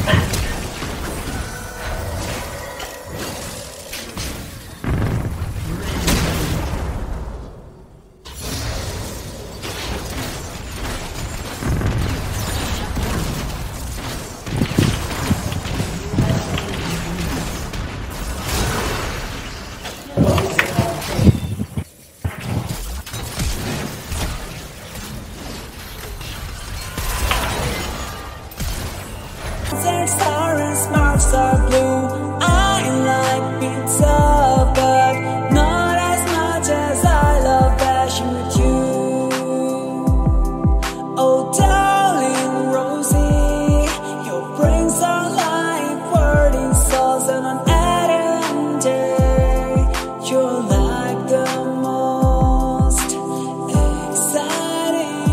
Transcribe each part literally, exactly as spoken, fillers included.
Sirens marks are blue. I like pizza, but not as much as I love dashing with you. Oh, darling Rosie, your brains are like wording souls and on Adam day. You're like the most exciting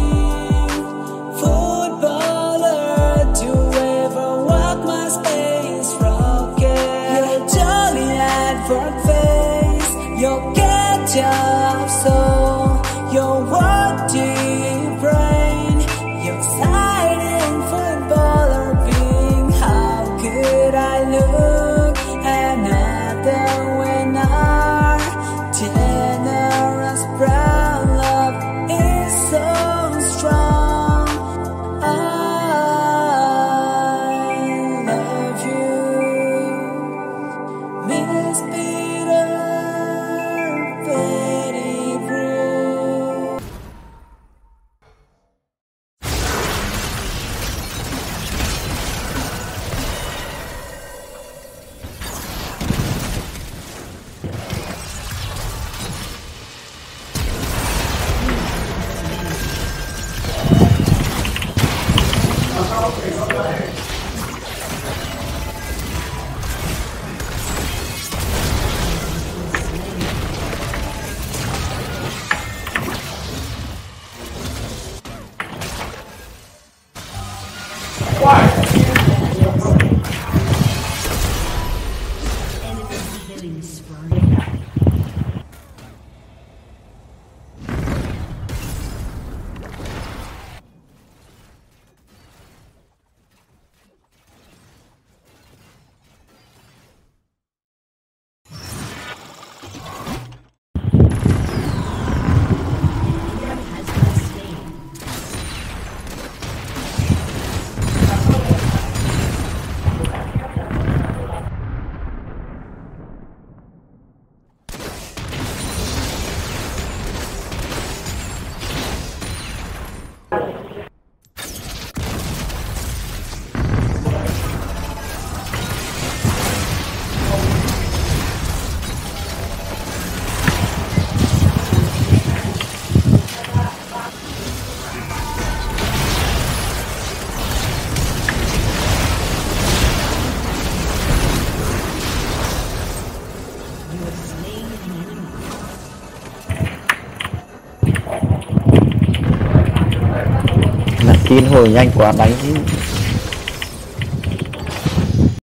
footballer to ever walk my space rocket. Your jolly advert face, your ketchup soul, your wordy brain, your exciting footballer being. How could I look another when our generous brown love is so strong? I love you, Miss Peter Pettigrew. Kiên hồi nhanh quá đánh chứ.